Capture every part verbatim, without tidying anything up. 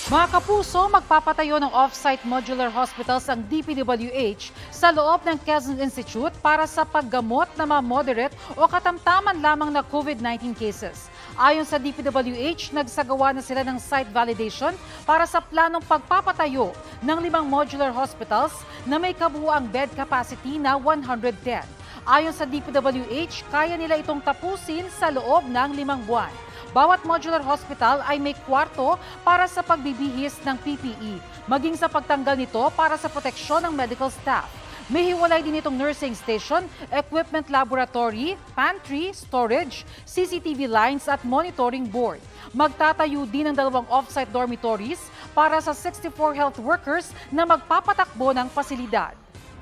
Mga kapuso, magpapatayo ng off-site modular hospitals ang D P W H sa loob ng Quezon Institute para sa paggamot na mga moderate o katamtaman lamang na COVID nineteen cases. Ayon sa D P W H, nagsagawa na sila ng site validation para sa planong pagpapatayo ng limang modular hospitals na may kabuuang bed capacity na one hundred ten. Ayon sa D P W H, kaya nila itong tapusin sa loob ng limang buwan. Bawat modular hospital ay may kwarto para sa pagbibihis ng P P E, maging sa pagtanggal nito para sa proteksyon ng medical staff. May hiwalay din itong nursing station, equipment laboratory, pantry, storage, C C T V lines at monitoring board. Magtatayo din ng dalawang off-site dormitories para sa sixty-four health workers na magpapatakbo ng pasilidad.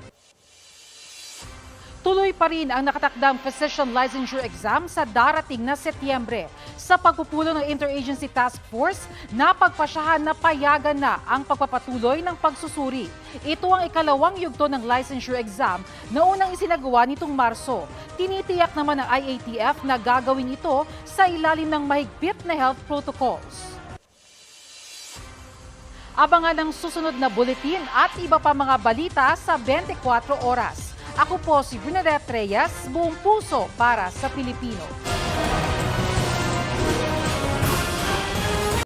Tuloy pa rin ang nakatakdang physician licensure exam sa darating na Setyembre. Sa pagpupulong ng Interagency Task Force, napagpasyahan na payagan na ang pagpapatuloy ng pagsusuri. Ito ang ikalawang yugto ng licensure exam na unang isinagawa nitong Marso. Tinitiyak naman ng I A T F na gagawin ito sa ilalim ng mahigpit na health protocols. Abangan ang susunod na bulletin at iba pa mga balita sa twenty-four oras. Ako po si Bernadette Reyes, buong puso para sa Pilipino.